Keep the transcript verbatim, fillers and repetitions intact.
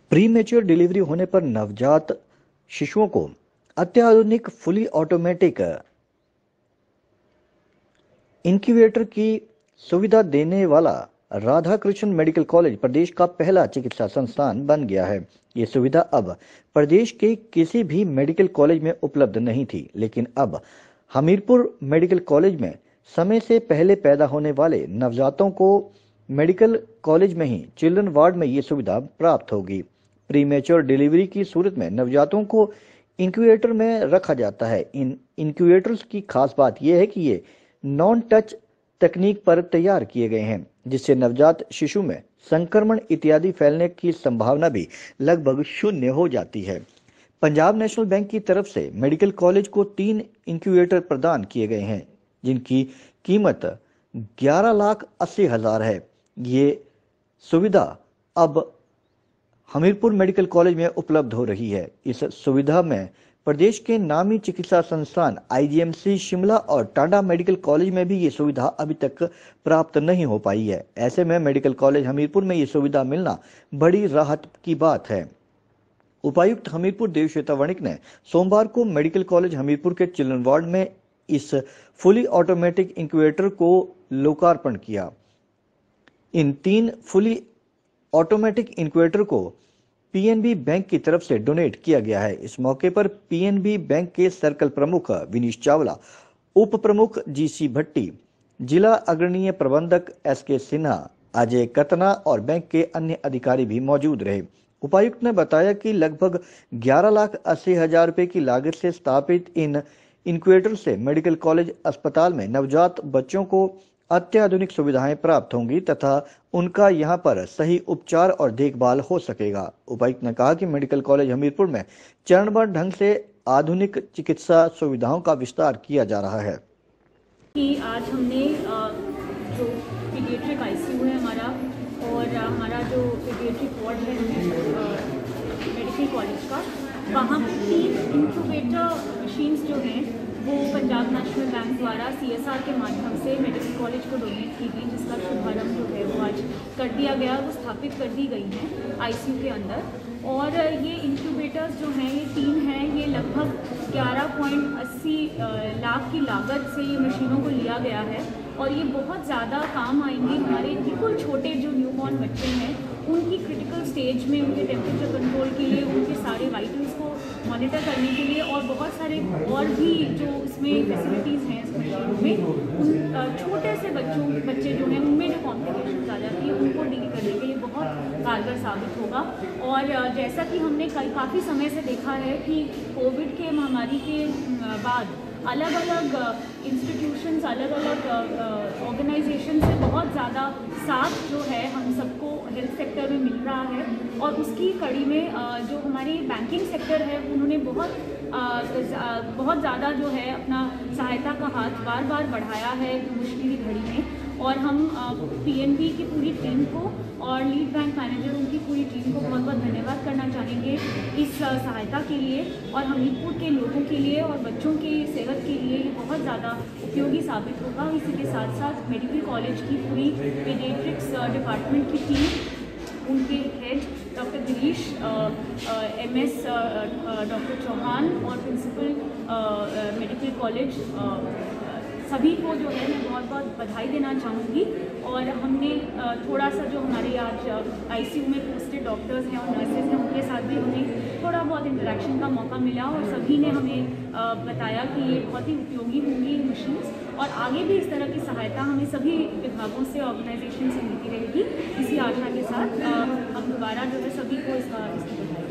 Pre mature delivery होने पर नवजात शिशुओं को अत्याधुनिक फुली ऑटोमेटिक इंक्यूबेटर की सुविधा देने वाला राधाकृष्ण मेडिकल कॉलेज प्रदेश का पहला चिकित्सा संस्थान बन गया है। ये सुविधा अब प्रदेश के किसी भी मेडिकल कॉलेज में उपलब्ध नहीं थी, लेकिन अब हमीरपुर मेडिकल कॉलेज में समय से पहले पैदा होने वाले नवजातों को मेडिकल कॉलेज में ही चिल्ड्रन वार्ड में ये सुविधा प्राप्त होगी। प्री मेच्योर डिलीवरी की सूरत में नवजातों को इंक्यूबेटर में रखा जाता है। इन इंक्यूबेटर्स की खास बात यह है कि ये नॉन टच तकनीक पर तैयार किए गए हैं, जिससे नवजात शिशु में संक्रमण इत्यादि फैलने की संभावना भी लगभग शून्य हो जाती है। पंजाब नेशनल बैंक की तरफ से मेडिकल कॉलेज को तीन इंक्यूबेटर प्रदान किए गए हैं, जिनकी कीमत ग्यारह लाख अस्सी हजार है। ये सुविधा अब हमीरपुर मेडिकल कॉलेज में उपलब्ध हो रही है। इस सुविधा में प्रदेश के नामी चिकित्सा संस्थान आईजीएमसी शिमला और टांडा मेडिकल कॉलेज में भी ये सुविधा अभी तक प्राप्त नहीं हो पाई है। ऐसे में मेडिकल कॉलेज हमीरपुर में ये सुविधा मिलना बड़ी राहत की बात है। उपायुक्त हमीरपुर देवश्वेता वणिक ने सोमवार को मेडिकल कॉलेज हमीरपुर के चिल्ड्रन वार्ड में इस फुली ऑटोमेटिक इंक्यूबेटर को लोकार्पण किया। इन तीन फुली ऑटोमेटिक इंक्यूबेटर को पीएनबी बैंक की तरफ से डोनेट किया गया है। इस मौके पर पीएनबी बैंक के सर्कल प्रमुख विनीश चावला, उप प्रमुख जीसी भट्टी, जिला अग्रणीय प्रबंधक एसके सिन्हा, अजय कतना और बैंक के अन्य अधिकारी भी मौजूद रहे। उपायुक्त ने बताया कि लगभग ग्यारह लाख अस्सी हजार रुपए की लागत से स्थापित इन इंक्यूबेटर से मेडिकल कॉलेज अस्पताल में नवजात बच्चों को अत्याधुनिक सुविधाएं प्राप्त होंगी तथा उनका यहां पर सही उपचार और देखभाल हो सकेगा। उपायुक्त ने कहा कि मेडिकल कॉलेज हमीरपुर में चरणबद्ध ढंग से आधुनिक चिकित्सा सुविधाओं का विस्तार किया जा रहा है। कि आज हमने जो पीडियाट्रिक आईसीयू है हमारा और हमारा जो पीडियाट्रिक वार्ड है मेडिकल कॉलेज का, वहाँ पर तीन इंक्यूबेटर मशीन्स जो हैं वो पंजाब नेशनल बैंक द्वारा सीएसआर के माध्यम से मेडिकल कॉलेज को डोनेट की गई, जिसका शुभारंभ जो है वो आज कर दिया गया, वो स्थापित कर दी गई हैं आईसीयू के अंदर। और ये इंक्यूबेटर्स जो हैं ये तीन हैं, ये लगभग ग्यारह पॉइंट अस्सी लाख की लागत से ये मशीनों को लिया गया है और ये बहुत ज़्यादा काम आएंगे हमारे बिल्कुल छोटे जो न्यूबॉर्न बच्चे हैं उनकी क्रिटिकल स्टेज में उनके टेम्परेचर कंट्रोल के लिए, उनके सारे वाइटल्स को मॉनिटर करने के लिए और बहुत सारे और भी जो इसमें फैसिलिटीज़ हैं इस मशीन में, उन छोटे से बच्चों बच्चे जो हैं उनमें जो कॉम्प्लिकेशंस आ जाती है उनको डील करने के लिए बहुत कारगर साबित होगा। और जैसा कि हमने काफ़ी समय से देखा है कि कोविड के महामारी के बाद अलग अलग इंस्टीट्यूशंस, अलग अलग ऑर्गेनाइजेशन से बहुत ज़्यादा साथ जो है हम सबको हेल्थ सेक्टर में मिल रहा है और उसकी कड़ी में जो हमारी बैंकिंग सेक्टर है उन्होंने बहुत बहुत ज़्यादा जो है अपना सहायता का हाथ बार बार बढ़ाया है मुश्किल की घड़ी में। और हम पीएनबी की पूरी टीम को और लीड बैंक मैनेजर उनकी पूरी टीम को बहुत बहुत धन्यवाद करना चाहेंगे इस सहायता के लिए और हमीरपुर के लोगों के लिए और बच्चों की सेहत के लिए ये बहुत ज़्यादा उपयोगी साबित होगा। इसी के साथ साथ मेडिकल कॉलेज की पूरी पीडियाट्रिक्स डिपार्टमेंट की टीम, उनके head doctor Girish, MS doctor Chauhan और प्रिंसिपल मेडिकल कॉलेज, सभी को जो है मैं बहुत बहुत बधाई देना चाहूँगी। और हमने थोड़ा सा जो हमारे आज आईसीयू में पोस्टेड डॉक्टर्स हैं और नर्सेज हैं उनके साथ भी हमें थोड़ा बहुत इंटरेक्शन का मौका मिला और सभी ने हमें बताया कि ये बहुत ही उपयोगी होंगी ये मशीन्स और आगे भी इस तरह की सहायता हमें सभी विभागों से, ऑर्गेनाइजेशन से मिलती रहेगी। इसी आशा के साथ हम दोबारा जो है सभी को इसका इसकी बधाई